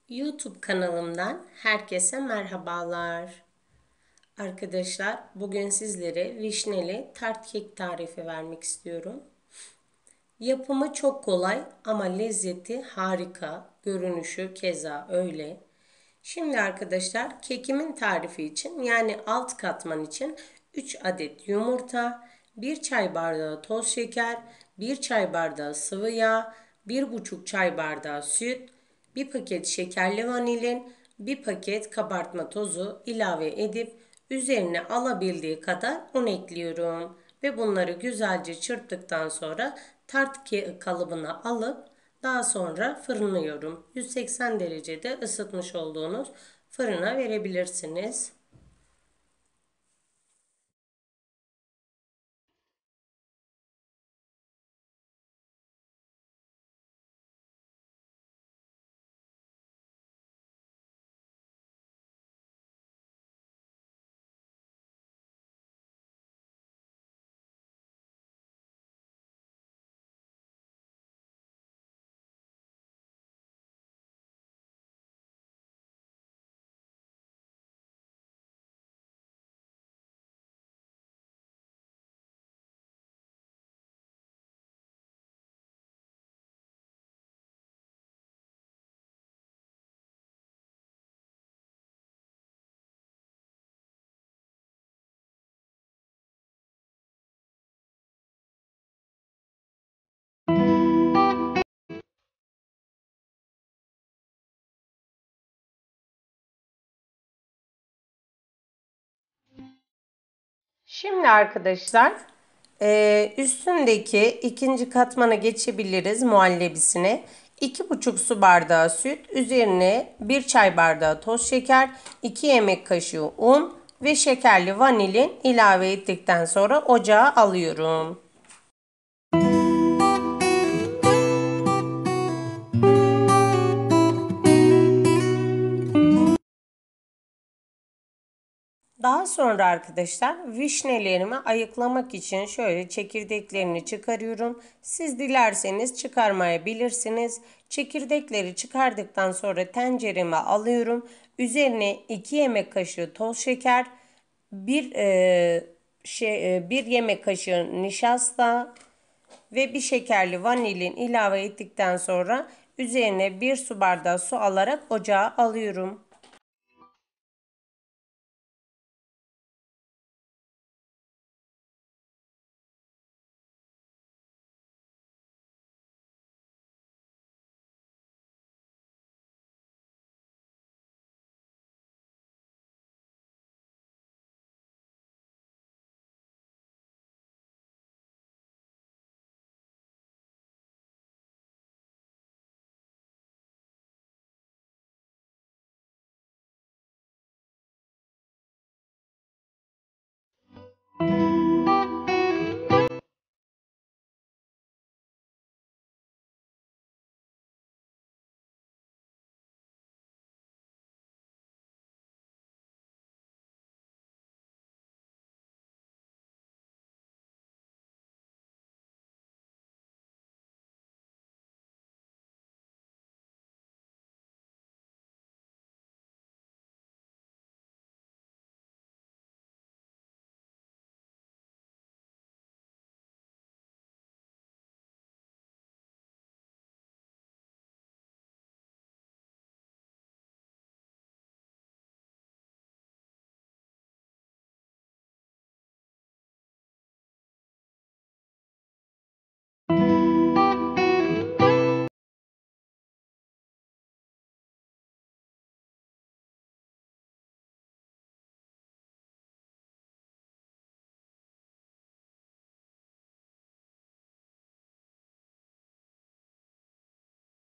YouTube kanalımdan herkese merhabalar. Arkadaşlar, bugün sizlere vişneli tart kek tarifi vermek istiyorum. Yapımı çok kolay ama lezzeti harika. Görünüşü keza öyle. Şimdi arkadaşlar, kekimin tarifi için yani alt katman için 3 adet yumurta, 1 çay bardağı toz şeker, 1 çay bardağı sıvı yağ, 1,5 çay bardağı süt, 1 paket şekerli vanilin, 1 paket kabartma tozu ilave edip üzerine alabildiği kadar un ekliyorum. Ve bunları güzelce çırptıktan sonra tart kalıbına alıp daha sonra fırınlıyorum. 180 derecede ısıtmış olduğunuz fırına verebilirsiniz. Şimdi arkadaşlar üstündeki ikinci katmana geçebiliriz muhallebisine. 2,5 su bardağı süt, üzerine 1 çay bardağı toz şeker, 2 yemek kaşığı un ve şekerli vanilin ilave ettikten sonra ocağa alıyorum. Daha sonra arkadaşlar vişnelerimi ayıklamak için şöyle çekirdeklerini çıkarıyorum. Siz dilerseniz çıkarmayabilirsiniz. Çekirdekleri çıkardıktan sonra tencereme alıyorum. Üzerine 2 yemek kaşığı toz şeker, 1 yemek kaşığı nişasta ve bir şekerli vanilin ilave ettikten sonra üzerine 1 su bardağı su alarak ocağa alıyorum.